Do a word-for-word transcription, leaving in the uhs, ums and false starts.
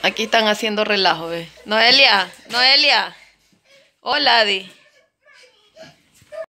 Aquí están haciendo relajo, ¿ves? Noelia, Noelia. Hola, Adi.